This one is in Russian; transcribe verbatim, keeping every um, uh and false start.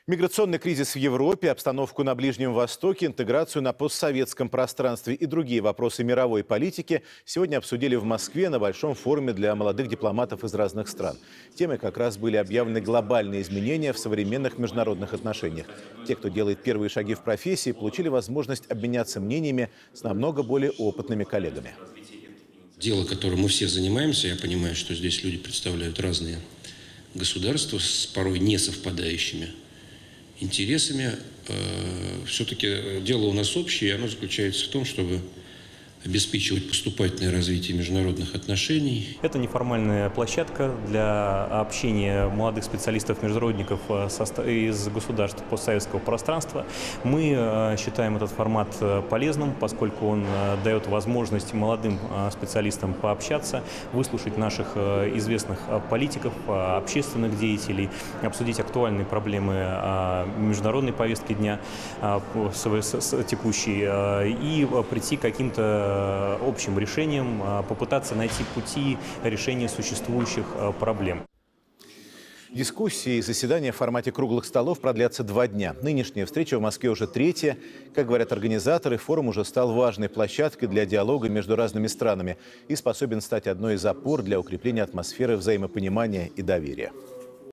Миграционный кризис в Европе, обстановку на Ближнем Востоке, интеграцию на постсоветском пространстве и другие вопросы мировой политики сегодня обсудили в Москве на большом форуме для молодых дипломатов из разных стран. Темой как раз были объявлены глобальные изменения в современных международных отношениях. Те, кто делает первые шаги в профессии, получили возможность обменяться мнениями с намного более опытными коллегами. Дело, которым мы все занимаемся, я понимаю, что здесь люди представляют разные государства с порой не совпадающими интересами. Все-таки дело у нас общее, и оно заключается в том, чтобы обеспечивать поступательное развитие международных отношений. Это неформальная площадка для общения молодых специалистов-международников из государств постсоветского пространства. Мы считаем этот формат полезным, поскольку он дает возможность молодым специалистам пообщаться, выслушать наших известных политиков, общественных деятелей, обсудить актуальные проблемы международной повестки дня текущей и прийти к каким-то общим решением, попытаться найти пути решения существующих проблем. Дискуссии и заседания в формате круглых столов продлятся два дня. Нынешняя встреча в Москве уже третья. Как говорят организаторы, форум уже стал важной площадкой для диалога между разными странами и способен стать одной из опор для укрепления атмосферы взаимопонимания и доверия.